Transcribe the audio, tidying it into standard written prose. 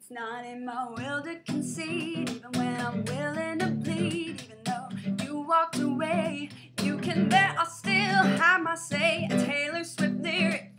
It's not in my will to concede, even when I'm willing to bleed. Even though you walked away, you can bet I'll still have my say. A Taylor Swift lyric